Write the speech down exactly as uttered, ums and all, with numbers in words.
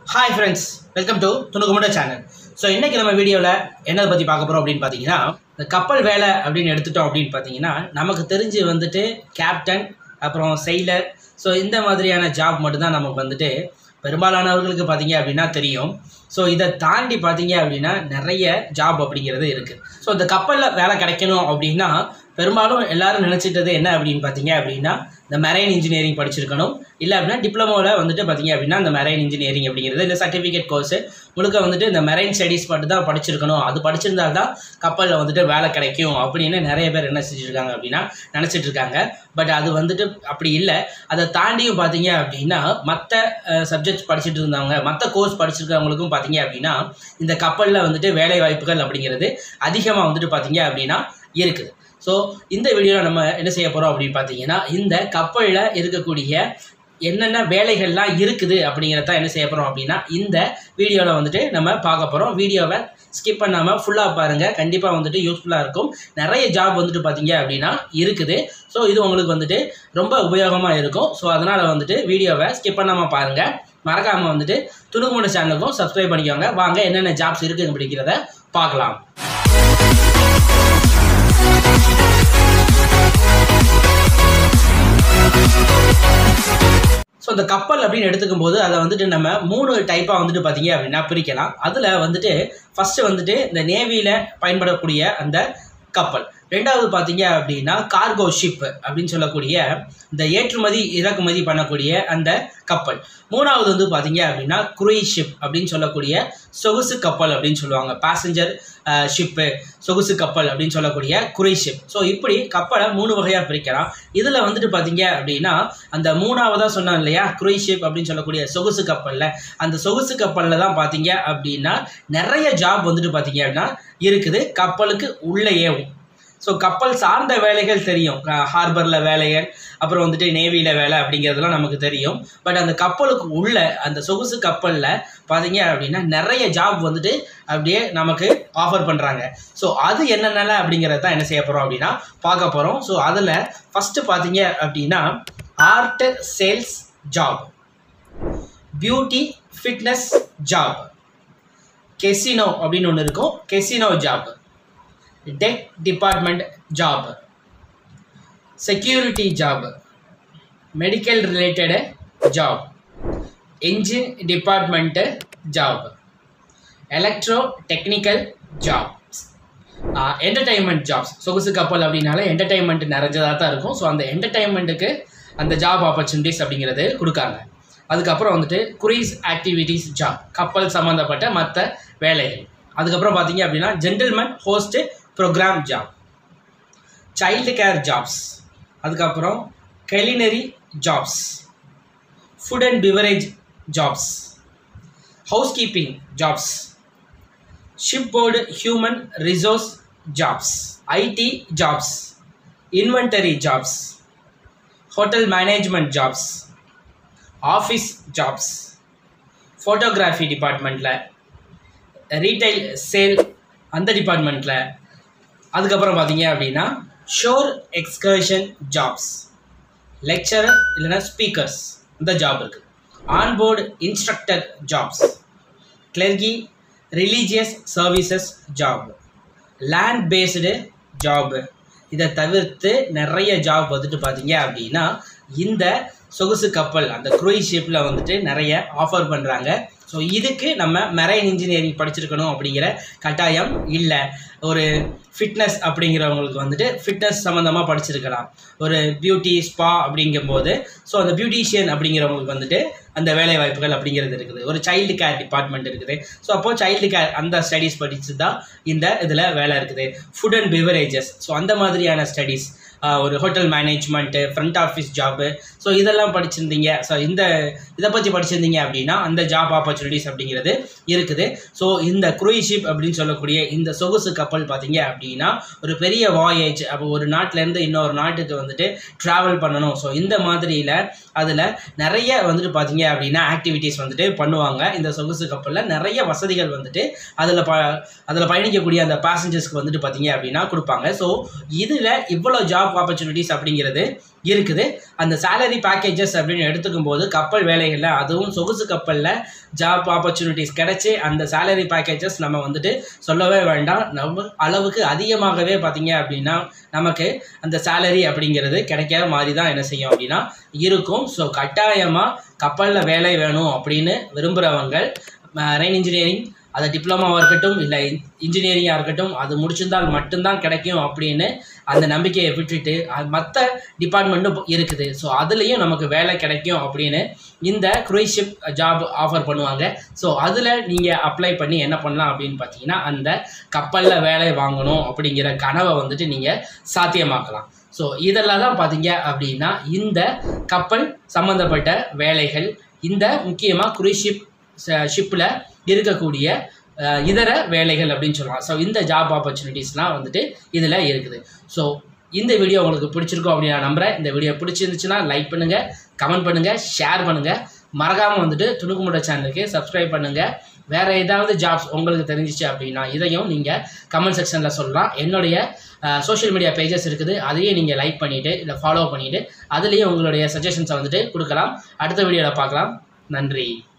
Hi friends, welcome to Thunukumootai channel. So இன்னைக்கு நம்ம வீடியோல என்னத பத்தி பார்க்க போறோம் அப்படினு பாத்தீங்கன்னா இந்த கப்பல் வேலை அப்படினு எடுத்துட்டோம் அப்படினு பாத்தீங்கன்னா நமக்கு தெரிஞ்சு வந்துட்டு கேப்டன் அப்புறம் செயிலர் சோ இந்த மாதிரியான ஜாப் மட்டும் தான் நமக்கு வந்துட்டு பெரும்பாலானவர்களுக்கு பாத்தீங்க அப்படினா தெரியும். சோ இத தாண்டி பாத்தீங்க அப்படினா நிறைய ஜாப் அப்படிங்கிறது இருக்கு. சோ இந்த கப்பல்ல வேலை கிடைக்கணும் அப்படினா பெரும்பாலும் எல்லாரும் நினைச்சிட்டது என்ன அப்படினு பாத்தீங்க அப்படினா இந்த மெரைன் இன்ஜினியரிங் படிச்சிருக்கணும் இல்ல அப்படினா டிப்ளமோல வந்துட்டு பாத்தீங்க அப்படினா இந்த மெரைன் இன்ஜினியரிங் அப்படிங்கிறது இல்ல சர்டிபிகேட் கோர்ஸ் முழுக்க வந்துட்டு இந்த மெரைன் ஸ்டடீஸ் மட்டும் தான் படிச்சிருக்கணும். அது படிச்சிருந்தா தான் கப்பல்ல வந்துட்டு வேலை கிடைக்கும் அப்படினு நிறைய பேர் என்ன செஞ்சிருக்காங்க அப்படினா நினைச்சிட்டு இருக்காங்க. பட் அது வந்துட்டு அப்படி இல்ல. அதை தாண்டியும் பாத்தீங்க அப்படினா மத்த சப்ஜெக்ட்ஸ் படிச்சிட்டு இருந்தவங்க மத்த கோர்ஸ் படிச்சிருக்கவங்களுக்கும் பாத்தீங்க அப்படினா இந்த கப்பல்ல வந்துட்டு வேலை வாய்ப்புகள் அப்படிங்கிறது அதிகமா வந்துட்டு பாத்தீங்க அப்படினா இருக்குது. சோ இந்த வீடியோல நம்ம என்ன செய்ய போறோம் அப்படி பாத்தீங்கன்னா இந்த கப்பல்ல இருக்கக்கூடிய என்னென்ன வேலைகள்லாம் இருக்குது அப்படிங்கறத என்ன செய்ய போறோம் அப்படினா இந்த வீடியோல வந்துட்டு நம்ம பார்க்க போறோம். வீடியோவை ஸ்கிப் பண்ணாம ஃபுல்லா பாருங்க. கண்டிப்பா வந்துட்டு யூஸ்ஃபுல்லா இருக்கும். நிறைய ஜாப் வந்துட்டு பாத்தீங்க அப்படினா இருக்குது. சோ இது உங்களுக்கு வந்துட்டு ரொம்ப உபயோகமா இருக்கும். சோ அதனால வந்துட்டு வீடியோவை ஸ்கிப் பண்ணாம பாருங்க. மறக்காம வந்துட்டு துணுக்குமூட்டை சேனலுக்கும் சப்ஸ்கிரைப் பண்ணிக்கோங்க. வாங்க என்னென்ன ஜாப்ஸ் இருக்கு அப்படிங்கறத பார்க்கலாம். ஸோ இந்த கப்பல் அப்படின்னு எடுத்துக்கும் போது அதை வந்துட்டு நம்ம மூணு டைப்பாக வந்துட்டு பார்த்தீங்க அப்படின்னா பிரிக்கலாம். அதில் வந்துட்டு ஃபஸ்ட்டு வந்துட்டு இந்த நேவியில் பயன்படக்கூடிய அந்த கப்பல், ரெண்டாவது பார்த்தீங்க அப்படின்னா கார்கோ ஷிப் அப்படின்னு சொல்லக்கூடிய இந்த ஏற்றுமதி இறக்குமதி பண்ணக்கூடிய அந்த கப்பல், மூணாவது வந்து பார்த்தீங்க அப்படின்னா குரூஸ் ஷிப் அப்படின்னு சொல்லக்கூடிய சொகுசு கப்பல் அப்படின்னு சொல்லுவாங்க. பேசஞ்சர் ஷிப்பு சொகுசு கப்பல் அப்படின்னு சொல்லக்கூடிய குரூஸ் ஷிப். ஸோ இப்படி கப்பலை மூணு வகையாக பிரிக்கலாம். இதில் வந்துட்டு பார்த்தீங்க அப்படின்னா அந்த மூணாவதாக சொன்னோம் இல்லையா குரூஸ் ஷிப் அப்படின்னு சொல்லக்கூடிய சொகுசு கப்பலில், அந்த சொகுசு கப்பலில் தான் பார்த்தீங்க அப்படின்னா நிறைய ஜாப் வந்துட்டு பார்த்தீங்க அப்படின்னா இருக்குது கப்பலுக்கு உள்ளேயேவும். ஸோ கப்பல் சார்ந்த வேலைகள் தெரியும், ஹார்பரில் வேலைகள் அப்புறம் வந்துட்டு நேவியில் வேலை அப்படிங்கிறதுலாம் நமக்கு தெரியும். பட் அந்த கப்பலுக்கு உள்ள அந்த சொகுசு கப்பலில் பார்த்தீங்க அப்படின்னா நிறைய ஜாப் வந்துட்டு அப்படியே நமக்கு ஆஃபர் பண்ணுறாங்க. ஸோ அது என்னென்ன அப்படிங்கிறத தான் என்ன செய்ய போகிறோம் அப்படின்னா பார்க்க போகிறோம். ஸோ அதில் ஃபஸ்ட்டு பார்த்தீங்க அப்படின்னா art sales job, beauty fitness job, casino அப்படின்னு ஒன்று இருக்கும் casino job, tech department job, security job, medical related job, engine department job, electro technical job, entertainment jobs. சொகுசு கப்பல் அப்படின்னால என்டர்டைன்மெண்ட் நிறைஞ்சதாக தான் இருக்கும். ஸோ அந்த என்டர்டைன்மெண்ட்டுக்கு அந்த ஜாப் ஆப்பர்ச்சுனிட்டிஸ் அப்படிங்கிறது கொடுக்காங்க. அதுக்கப்புறம் வந்துட்டு குரூஸ் ஆக்டிவிட்டீஸ் ஜாப், கப்பல் சம்மந்தப்பட்ட மற்ற வேலைகள். அதுக்கப்புறம் பார்த்தீங்க அப்படின்னா gentleman host programme job, child care jobs, அதுக்கப்புறம் culinary jobs, food and beverage jobs, housekeeping jobs, shipboard human resource jobs, IT jobs, inventory jobs, hotel management jobs, office jobs, photography டிபார்ட்மெண்ட்டில், retail sale அந்த டிபார்ட்மெண்ட்டில், அதுக்கப்புறம் பார்த்தீங்க அப்படின்னா shore excursion jobs, lecturer இல்லைன்னா speakers இந்த job இருக்குது, onboard instructor jobs, clergy religious services job, land based job. இதை தவிர்த்து நிறைய ஜாப் வந்துட்டு பார்த்தீங்க அப்படின்னா இந்த சொகுசு கப்பல் அந்த குரூஸ் ஷிப்பில் வந்துட்டு நிறைய ஆஃபர் பண்ணுறாங்க. ஸோ இதுக்கு நம்ம மெரைன் இன்ஜினியரிங் படிச்சிருக்கணும் அப்படிங்கிற கட்டாயம் இல்லை. ஒரு ஃபிட்னஸ் அப்படிங்கிறவங்களுக்கு வந்துட்டு ஃபிட்னஸ் சம்மந்தமாக படிச்சிருக்கலாம். ஒரு பியூட்டி ஸ்பா அப்படிங்கும்போது ஸோ அந்த பியூட்டிஷியன் அப்படிங்கிறவங்களுக்கு வந்துட்டு அந்த வேலை வாய்ப்புகள் அப்படிங்கிறது இருக்குது. ஒரு சைல்டு கேர் டிபார்ட்மெண்ட் இருக்குது. ஸோ அப்போது சைல்டு கேர் அந்த ஸ்டடீஸ் படித்து தான் இந்த இதில் வேலை இருக்குது. ஃபுட் அண்ட் பிவரேஜஸ் ஸோ அந்த மாதிரியான ஸ்டடீஸ், ஒரு hotel management, front office job, so இதெல்லாம் படிச்சிருந்தீங்க. ஸோ இந்த இதை பற்றி படிச்சிருந்தீங்க அப்படின்னா அந்த ஜாப் ஆப்பர்ச்சுனிட்டிஸ் அப்படிங்கிறது இருக்குது. ஸோ இந்த குரூஸ் ஷிப் அப்படின்னு சொல்லக்கூடிய இந்த சொகுசு கப்பல் பார்த்தீங்க அப்படின்னா ஒரு பெரிய வாயேஜ், அப்போ ஒரு நாட்டிலேருந்து இன்னொரு நாட்டுக்கு வந்துட்டு ட்ராவல் பண்ணணும். ஸோ இந்த மாதிரியில் அதில் நிறைய வந்துட்டு பார்த்தீங்க அப்படின்னா ஆக்டிவிட்டீஸ் வந்துட்டு பண்ணுவாங்க. இந்த சொகுசு கப்பலில் நிறைய வசதிகள் வந்துட்டு அதில் ப அதில் பயணிக்கக்கூடிய அந்த பேசஞ்சர்ஸ்க்கு வந்துட்டு பார்த்தீங்க அப்படின்னா கொடுப்பாங்க. ஸோ இதில் இவ்வளோ ஜாப் ஜாப் ஆப்பர்ச்சுனிட்டிஸ் அப்படிங்கிறது இருக்குது. அந்த சேலரி பேக்கேஜஸ் அப்படின்னு எடுத்துக்கும் போது கப்பல் வேலைகளில் அதுவும் சொகுசு கப்பலில் ஜாப் ஆப்பர்ச்சுனிட்டிஸ் கிடைச்சி அந்த சேலரி பேக்கேஜஸ் நம்ம வந்துட்டு சொல்லவே வேண்டாம். நம்ம அளவுக்கு அதிகமாகவே பார்த்தீங்க அப்படின்னா நமக்கு அந்த சேலரி அப்படிங்கிறது கிடைக்காத மாதிரி தான் என்ன செய்யும் அப்படின்னா இருக்கும். ஸோ கட்டாயமாக கப்பலில் வேலை வேணும் அப்படின்னு விரும்புகிறவங்க மெரைன் இன்ஜினியரிங் அது டிப்ளமாவாக இருக்கட்டும் இல்லை இன்ஜினியரிங்காக இருக்கட்டும் அது முடிச்சிருந்தால் மட்டும்தான் கிடைக்கும் அப்படின்னு அந்த நம்பிக்கையை விட்டுட்டு அது மற்ற டிபார்ட்மெண்ட்டும் இருக்குது. ஸோ அதுலேயும் நமக்கு வேலை கிடைக்கும் அப்படின்னு இந்த க்ரூயிஸ் ஷிப் ஜாப் ஆஃபர் பண்ணுவாங்க. ஸோ அதில் நீங்கள் அப்ளை பண்ணி என்ன பண்ணலாம் அப்படின்னு பார்த்தீங்கன்னா அந்த கப்பலில் வேலை வாங்கணும் அப்படிங்கிற கனவை வந்துட்டு நீங்கள் சாத்தியமாக்கலாம். ஸோ இதெல்லாம் தான் பார்த்தீங்க அப்படின்னா இந்த கப்பல் சம்மந்தப்பட்ட வேலைகள், இந்த முக்கியமாக க்ரூயிஸ் ஷிப் ஷிப்பில் இருக்கக்கூடிய இதர வேலைகள் அப்படின்னு சொல்லலாம். ஸோ இந்த ஜாப் ஆப்பர்ச்சுனிட்டிஸ்லாம் வந்துட்டு இதில் இருக்குது. ஸோ இந்த வீடியோ உங்களுக்கு பிடிச்சிருக்கோம் அப்படின்னு நான் நம்புகிறேன். இந்த வீடியோ பிடிச்சிருந்துச்சுன்னா லைக் பண்ணுங்கள், கமெண்ட் பண்ணுங்கள், ஷேர் பண்ணுங்கள். மறக்காமல் வந்துட்டு துணுக்குமுட்டை சேனலுக்கு சப்ஸ்கிரைப் பண்ணுங்கள். வேறு ஏதாவது ஜாப்ஸ் உங்களுக்கு தெரிஞ்சிச்சு அப்படின்னா இதையும் நீங்கள் கமெண்ட் செக்ஷனில் சொல்லலாம். என்னுடைய சோஷியல் மீடியா பேஜஸ் இருக்குது, அதையும் நீங்கள் லைக் பண்ணிவிட்டு இல்லை ஃபாலோ பண்ணிவிட்டு அதுலேயும் உங்களுடைய சஜஷன்ஸை வந்துட்டு கொடுக்கலாம். அடுத்த வீடியோவில் பார்க்கலாம். நன்றி.